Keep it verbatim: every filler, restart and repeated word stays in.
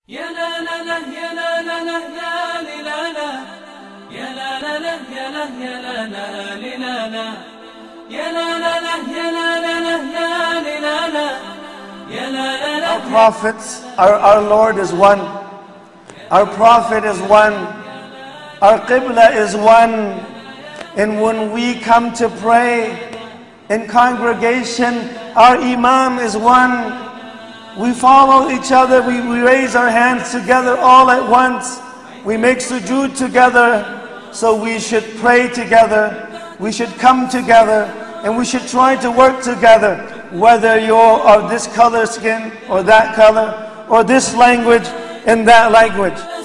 يا لا لا لا يا لا لا لا لا لا لا يا لا لا لا يا لا يا لا لا لا لا يا لا لا لا يا لا لا لا لا لا يا لا لا لا. Our prophets, our, our Lord is one. Our Prophet is one. Our Qibla is one. And when we come to pray in congregation, our Imam is one. We follow each other, we, we raise our hands together all at once. We make sujood together, so we should pray together. We should come together, and we should try to work together. Whether you're of this color skin, or that color, or this language, and that language.